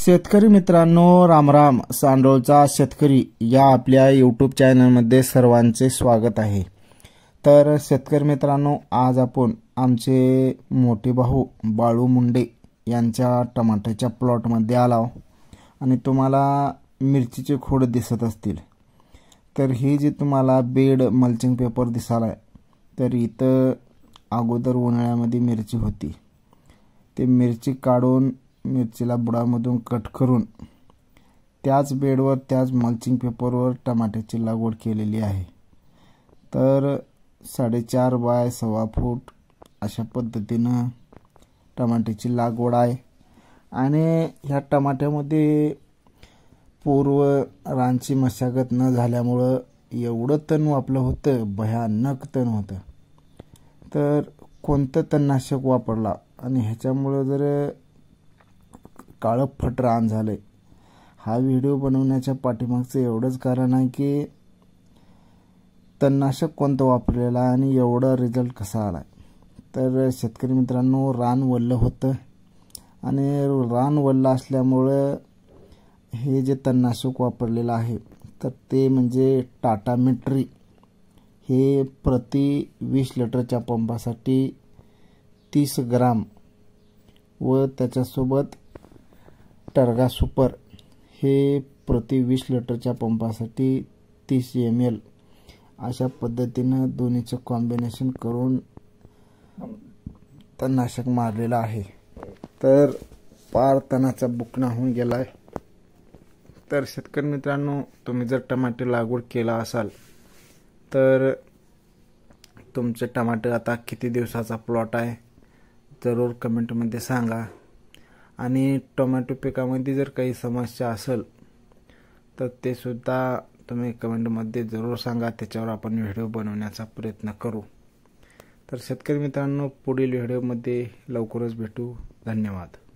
शेतकरी मित्रांनो, रामराम. सांडोळचा शेतकरी या आपल्या यूट्यूब चॅनलमध्ये सर्वांचे स्वागत आहे. तर शेतकरी मित्रांनो, आज आपण आमचे मोठे भाऊ बाळू मुंडे यांच्या टमाट्याच्या प्लॉटमध्ये आलो आणि तुम्हाला मिरचीचे खोड दिसत असतील. तर ही जी तुम्हाला बेड मल्चिंग पेपर दिसालाय, तर इथं अगोदर उन्हाळ्यामध्ये मिरची होती. ते मिरची काढून मिरचीला बुडामधून कट करून त्याच बेडवर त्याच मल्चिंग पेपरवर टमाट्याची लागवड केलेली आहे. तर 4.5 बाय 1.25 फूट अशा पद्धतीनं टमाट्याची लागवड आहे. आणि ह्या टमाट्यामध्ये पूर्व रानची मशागत न झाल्यामुळं एवढं तण वापलं होतं, भयानक तण होतं. तर कोणतं तणनाशक वापरला आणि ह्याच्यामुळं जर काळं फट रान झालं. हा व्हिडिओ बनवण्याच्या पाठीमागचं एवढंच कारण आहे की तणनाशक कोणतं वापरलेलं आहे आणि एवढा रिझल्ट कसा आला. तर शेतकरी मित्रांनो, रान वल्लं होतं आणि रान वल्लं असल्यामुळं हे जे तणनाशक वापरलेलं आहे तर ते म्हणजे टाटा मिट्री. हे प्रति 20 लिटरच्या पंपासाठी 30 ग्राम व त्याच्यासोबत टर्गा सुपर हे प्रति 20 लिटरच्या पंपासाठी 30 ml अशा पद्धतीनं दोन्हीचं कॉम्बिनेशन करून तणनाशक मारलेलं आहे. तर पार तणाचा बुकना होऊन गेलाय. तर शेतकरी मित्रांनो, तुम्ही जर टमाटे लागवड केला असाल तर तुमचे टमाटे आता किती दिवसाचा प्लॉट आहे जरूर कमेंटमध्ये सांगा. आणि टोमॅटो पिकामध्ये जर काही समस्या असेल तर ते सुद्धा तुम्ही कमेंटमध्ये जरूर सांगा. त्याच्यावर आपण व्हिडिओ बनवण्याचा प्रयत्न करू. तर शेतकरी मित्रांनो, पुढील व्हिडिओमध्ये लवकरच भेटू. धन्यवाद.